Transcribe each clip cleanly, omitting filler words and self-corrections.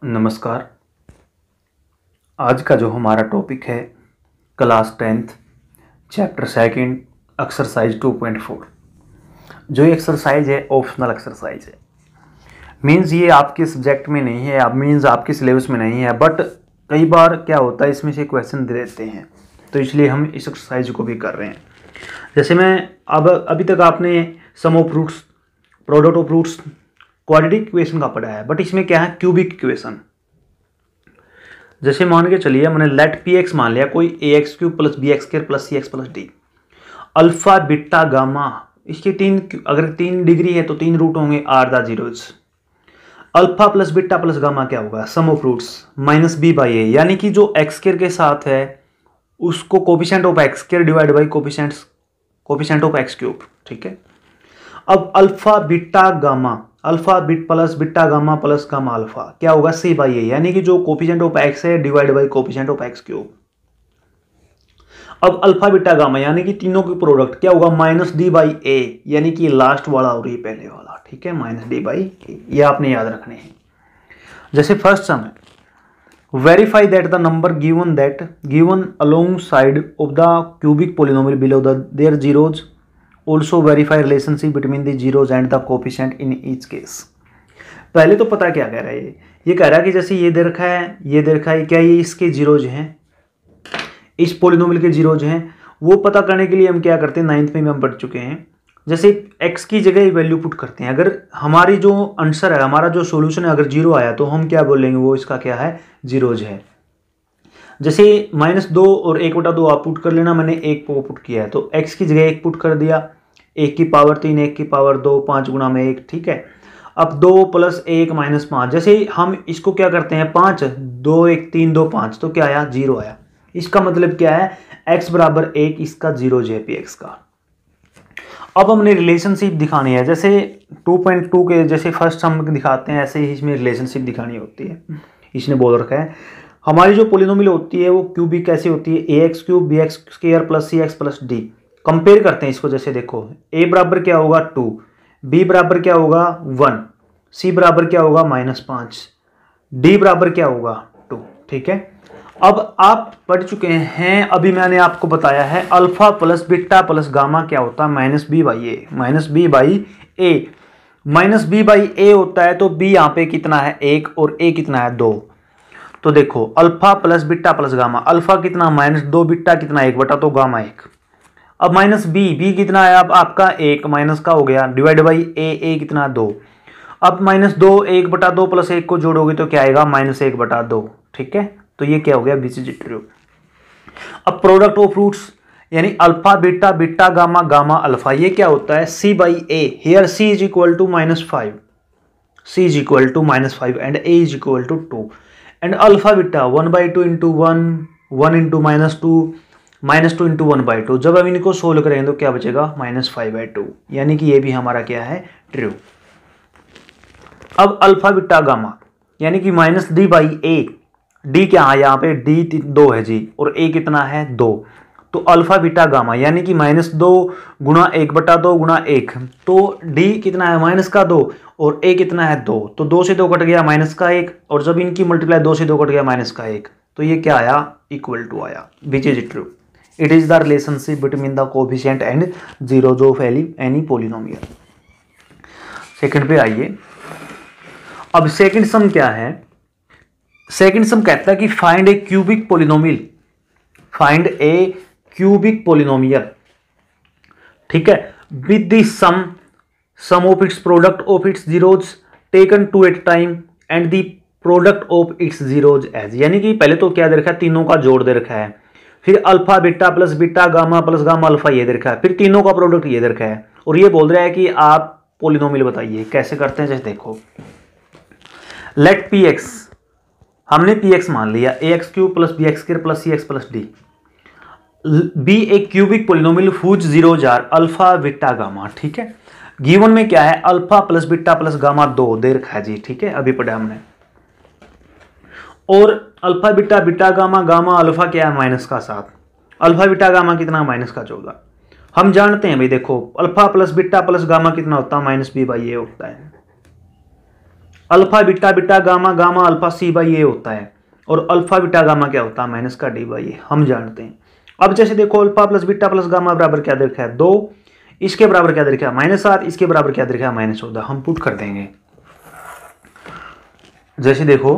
नमस्कार। आज का जो हमारा टॉपिक है class 10th chapter second exercise 2.4। जो ये एक्सरसाइज है ऑप्शनल एक्सरसाइज है, मीन्स ये आपके सब्जेक्ट में नहीं है, मीन्स आपके सिलेबस में नहीं है, बट कई बार क्या होता है इसमें से क्वेश्चन दे देते हैं, तो इसलिए हम इस एक्सरसाइज को भी कर रहे हैं। जैसे मैं अभी तक आपने sum of roots, product of roots, quadratic equation का पढ़ा है, बट इसमें क्या है क्यूबिक इक्वेशन। जैसे मान के चलिए मैंने लेट पी एक्स मान लिया कोई a x cube plus b x square plus c x plus d, alpha beta gamma, इसके अगर 3 डिग्री है तो 3 रूट होंगे, are the zeros. Alpha plus beta plus gamma क्या होगा, sum of roots minus b by a, यानी कि जो एक्स स्क्वायर के साथ है उसको coefficient of x square divide by coefficient of x cube. ठीक है, अब alpha beta gamma, alpha beta plus beta gamma plus gamma alpha क्या होगा, सी बाई ए, यानी कि जो कोफिशिएंट ऑफ एक्स है divide by coefficient of x cube. अब अल्फा बीटा गामा यानी कि तीनों की प्रोडक्ट क्या होगा, माइनस डी बाई ए, यानी कि लास्ट वाला और ये पहले वाला। ठीक है, माइनस डी बाई ए, ये आपने याद रखने हैं। जैसे फर्स्ट सम है, verify that the number given alongside of the cubic polynomial below the their zeros, also verify relationship between the zeros and the coefficient in each case. पहले तो पता क्या कह रहा है, ये कह रहा है कि जैसे ये दे रखा है, ये दे रखा है, क्या ये इसके जीरोज हैं, इस पॉलिनोमियल के जीरोज हैं। वो पता करने के लिए हम क्या करते हैं, 9th में हम पढ़ चुके हैं, जैसे x की जगह वैल्यू पुट करते हैं। अगर हमारी जो आंसर है, हमारा जो सॉल्यूशन है, अगर 0 आया तो हम क्या बोलेंगे, वो इसका क्या है, जीरोज है। जैसे -2 और 1/2 आप पुट कर लेना, मैंने 1 को पुट किया है तो x की जगह 1 पुट कर दिया, 1 की पावर 3, 1 की पावर 2, 5 गुणा में 1। ठीक है, अब 2 + 1 - 5, जैसे हम इसको क्या करते हैं, 5 2 1 3 2 5, तो क्या आया, 0 आया। इसका मतलब क्या है, x बराबर 1, इसका 0 है पी एक्स का। अब हमने रिलेशनशिप दिखानी है, जैसे 2.2 के जैसे फर्स्ट सम दिखाते हैं, ऐसे ही इसमें रिलेशनशिप दिखानी होती है। इसने बोल रखा है हमारी जो पॉलिनोमियल होती है वो क्यूबिक कैसे होती है, a x cube b x square plus c x plus d. Compare करते हैं इसको, जैसे देखो a बराबर क्या होगा 2, b बराबर क्या होगा 1, c बराबर क्या होगा -5, d बराबर क्या होगा 2। ठीक है, अब आप पढ़ चुके हैं, अभी मैंने आपको बताया है alpha plus beta plus gamma क्या होता है, minus b by a, minus b by a होता है। तो b यहाँ पे कितना है, 1, और a कितना है 2। तो देखो alpha plus beta plus gamma, alpha कितना -2, बीटा कितना 1/2, गामा 1। अब माइनस बी कितना है, अब आपका 1 माइनस का हो गया, डिवाइड बाई ए कितना 2। अब -2 1/2 प्लस 1 को जोड़ोगे तो क्या आएगा, -1/2। ठीक है, तो ये क्या हो गया, विच इज ट्रू। अब प्रोडक्ट ऑफ रूट्स यानी alpha beta beta gamma gamma alpha, ये क्या होता है, c by a, here c is equal to -5, c is equal to -5 and a is equal to 2 and alpha beta 1/2 into 1 into -2 into 1/2। जब हम इनको solve करेंगे तो क्या बचेगा, -5/2, यानी कि ये भी हमारा क्या है, ट्रू। अब अल्फा बीटा गामा यानी कि -d बाई ए, डी क्या है यहाँ पे, डी 2 है जी, और ए कितना है 2। तो अल्फा बीटा गामा यानी कि -2 गुणा 1/2 गुणा 1, तो डी कितना है, -2, और ए कितना है 2, तो 2 से 2 कट गया, -1, और जब इनकी मल्टीप्लाई 2 से 2 कट गया, -1, तो ये क्या आया, इक्वल टू आया, which is true. It is the relationship between the coefficient and zeros of any polynomial. Second पे आइए, अब सेकंड सम क्या है, सेकंड सम कहता है कि find a cubic polynomial, find a cubic polynomial. ठीक है, with the sum of its product of its zeros taken two at time and the product of its zeros as, यानी कि पहले तो क्या दे रखा है, तीनों का जोड़ दे रखा है, फिर alpha beta plus beta gamma plus gamma alpha ये दे रखा है, फिर तीनों का प्रोडक्ट ये दे रखा है, और ये बोल रहा है कि आप पॉलिनोमियल बताइए। कैसे करते हैं, जैसे देखो लेट पी एक्स, हमने पी एक्स मान लिया, a x cube plus b x square plus c x plus d, be एक cubic polynomial whose zeros are alpha beta gamma. ठीक है, गिवन में क्या है, alpha plus beta plus gamma 2 दे रखा है जी। ठीक है, अभी पढ़ा हमने, और alpha beta beta gamma gamma alpha क्या है, -7, अल्फा बीटा गामा कितना, -14। हम जानते हैं भाई, देखो alpha plus beta plus gamma कितना होता है, -b/a होता है। Alpha beta beta gamma gamma alpha c by a होता है, और अल्फा बीटा गामा क्या होता है, माइनस का डी बाई ए, हम जानते हैं। अब जैसे देखो alpha plus beta plus gamma बराबर क्या दे रखा है 2, इसके बराबर क्या दे रखा है -7, इसके बराबर क्या दे रखा है -14। हम पुट कर देंगे। जैसे देखो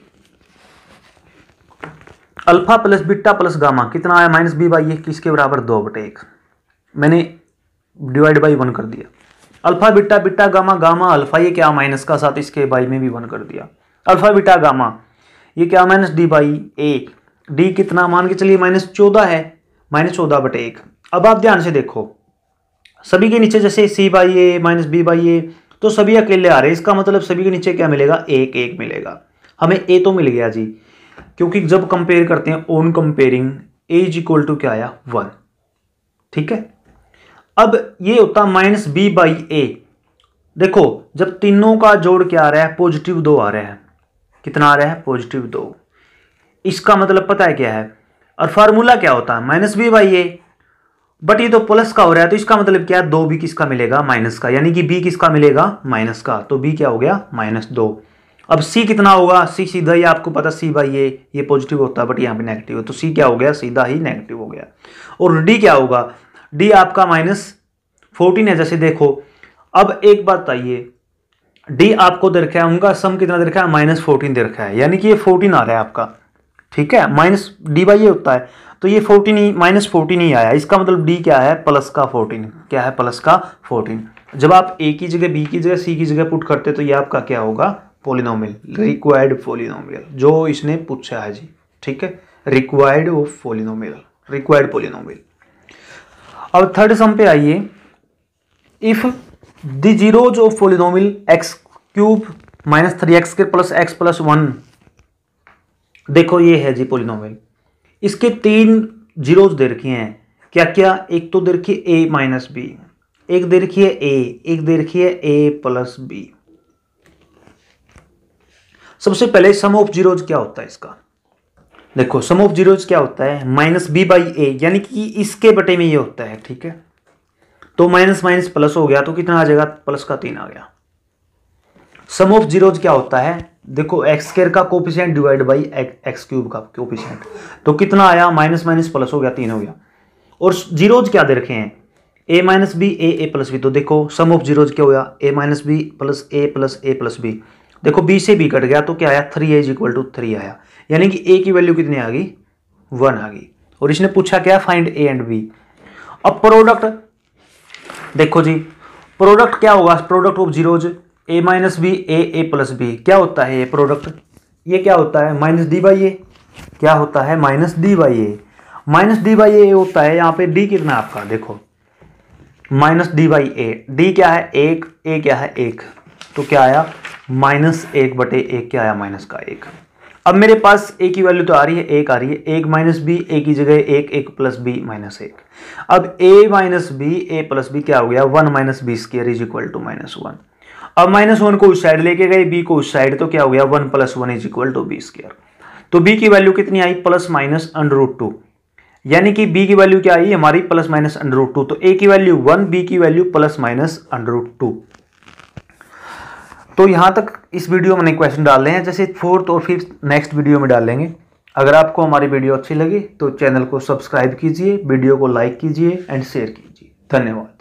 alpha plus beta plus gamma कितना आया -b बाई ए, किसके बराबर 2/1, मैंने डिवाइड बाई 1 कर दिया। Alpha beta beta gamma gamma alpha ये क्या -7, इसके बाई में भी 1 कर दिया। अल्फा बीटा गामा ये क्या -d बाई ए, डी कितना मान के चलिए -14 है, -14/1। अब आप ध्यान से देखो सभी के नीचे जैसे c by a -b by a, तो सभी अकेले आ रहे हैं, इसका मतलब सभी के नीचे क्या मिलेगा 1 1 मिलेगा। हमें a तो मिल गया जी, क्योंकि जब कंपेयर करते हैं on comparing a is equal to क्या आया 1, ठीक है। अब ये होता -b बाई ए, देखो जब तीनों का जोड़ क्या आ रहा है +2 आ रहा है, कितना आ रहा है +2, इसका मतलब पता है क्या है, और फार्मूला क्या होता है -b बाई ए, बट ये तो प्लस का हो रहा है, तो इसका मतलब क्या है 2 भी किसका मिलेगा माइनस का, यानी कि b किसका मिलेगा माइनस का, तो b क्या हो गया -2। अब c कितना होगा, c सीधा ही आपको पता c बाई ए, ये पॉजिटिव होता है बट यहाँ पे नेगेटिव है, तो c क्या हो गया सीधा ही नेगेटिव हो गया। और d क्या होगा, d आपका -14 है। जैसे देखो अब एक बात आइए, d आपको दे रखा है, उनका सम कितना दे रखा है -14 दे रखा है, यानी कि ये 14 आ रहा है आपका, ठीक है। -d बाई ए होता है, तो ये 14 ही -14 ही आया, इसका मतलब d क्या है प्लस का 14, क्या है प्लस का 14। जब आप a की जगह b की जगह c की जगह पुट करते तो ये आपका क्या होगा पॉलिनोमियल, रिक्वायर्ड पॉलिनोमियल, जो इसने पूछा है जी, ठीक है, required of polynomial, required polynomial. अब थर्ड सम पे आइए, if the zeros of polynomial x³ -3x² plus x plus 1, देखो ये है जी पॉलिनोमियल, इसके 3 जीरोज दे रखे हैं, क्या क्या, एक तो दे रखी है a माइनस बी, एक दे रखी है a, एक दे रखी है a प्लस बी। सबसे पहले सम ऑफ जीरोज क्या होता है इसका, देखो सम ऑफ जीरोज क्या होता है -b बाई ए, यानी कि इसके बटे में ये होता है, ठीक है। तो माइनस माइनस प्लस हो गया, तो कितना आ जाएगा प्लस का 3 आ गया। सम ऑफ जीरोज क्या होता है, देखो x² का कोफिशिएंट डिवाइड बाई x³ का कोफिशिएंट, तो कितना आया माइनस माइनस प्लस हो गया 3 हो गया। और जीरोज क्या दे रखे हैं a minus b a plus b, तो देखो सम ऑफ जीरोज क्या हुआ a minus b plus a plus b, देखो b से b कट गया तो क्या आया 3a इज इक्वल टू 3 आया, यानी कि a की वैल्यू कितनी आ गई 1 आ गई। और इसने पूछा क्या फाइंड a एंड b। अब प्रोडक्ट देखो जी, प्रोडक्ट क्या होगा, product of zeros a minus b a plus b, क्या होता है ये प्रोडक्ट, ये क्या होता है -d बाई ए, क्या होता है -d by a, -d by a होता है, यहाँ पे d कितना है आपका, देखो -d बाई ए, d क्या है 1, a क्या है 1, तो क्या आया -1/1, क्या आया -1। अब मेरे पास a की वैल्यू तो आ रही है 1 आ रही है, 1 माइनस बी a की जगह 1 प्लस बी -1। अब a minus b a plus b क्या हो गया 1 minus b square is equal to -1। अब -1 को उस साइड लेके गए, b को उस साइड, तो क्या हो गया 1 + 1 is equal to b square. तो b की वैल्यू कितनी आई ±√2, यानी कि b की वैल्यू क्या आई हमारी ±√2। तो a की वैल्यू 1, b की वैल्यू ±√2। तो यहाँ तक इस वीडियो में क्वेश्चन डाल रहे हैं, जैसे 4th और 5th नेक्स्ट वीडियो में डालेंगे। अगर आपको हमारी वीडियो अच्छी लगी तो चैनल को सब्सक्राइब कीजिए, वीडियो को लाइक कीजिए एंड शेयर कीजिए। धन्यवाद।